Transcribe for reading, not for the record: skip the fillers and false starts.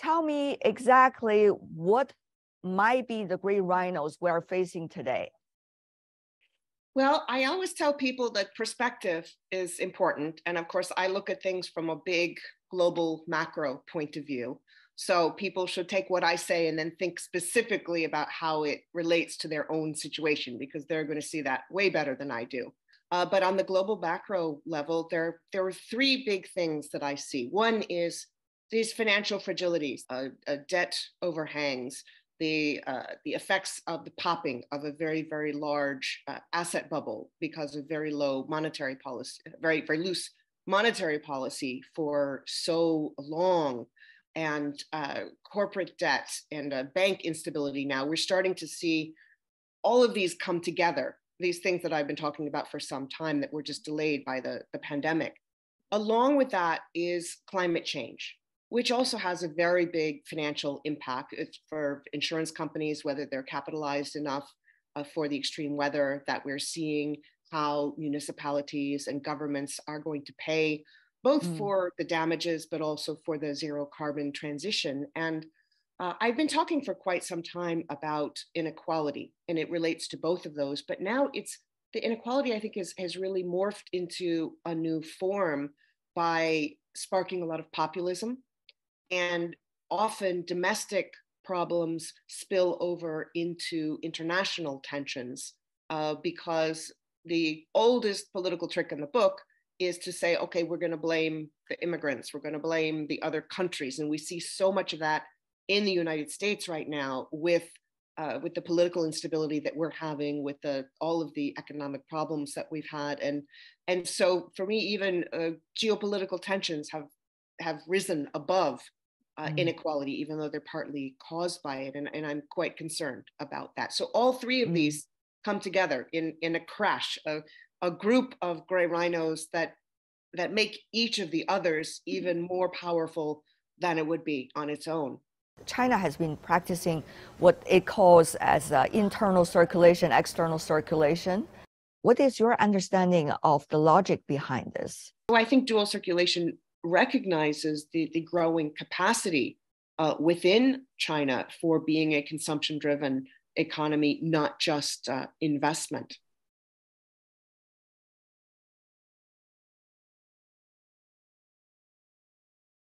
tell me exactly what might be the gray rhinos we're facing today. Well, I always tell people that perspective is important. And of course, I look at things from a big global macro point of view. So people should take what I say and then think specifically about how it relates to their own situation, because they're going to see that way better than I do. But on the global macro level, there are three big things that I see. One is these financial fragilities, debt overhangs, the effects of the popping of a very, very large asset bubble because of very low monetary policy, very, very loose monetary policy for so long, and corporate debt and bank instability. Now we're starting to see all of these come together, these things that I've been talking about for some time that were just delayed by the pandemic. Along with that is climate change, which also has a very big financial impact for insurance companies, whether they're capitalized enough for the extreme weather that we're seeing, how municipalities and governments are going to pay both for the damages, but also for the zero carbon transition. And I've been talking for quite some time about inequality, and it relates to both of those. But now the inequality, I think, has really morphed into a new form by sparking a lot of populism, and often domestic problems spill over into international tensions because the oldest political trick in the book is to say, okay, we're going to blame the immigrants, we're going to blame the other countries. And we see so much of that in the United States right now with the political instability that we're having, with all of the economic problems that we've had. And so for me, even geopolitical tensions have risen above inequality, even though they're partly caused by it. And I'm quite concerned about that. So all three of these come together in a crash, a group of gray rhinos that make each of the others even more powerful than it would be on its own. China has been practicing what it calls as internal circulation, external circulation. What is your understanding of the logic behind this? So I think dual circulation recognizes the growing capacity within China for being a consumption-driven economy, not just investment.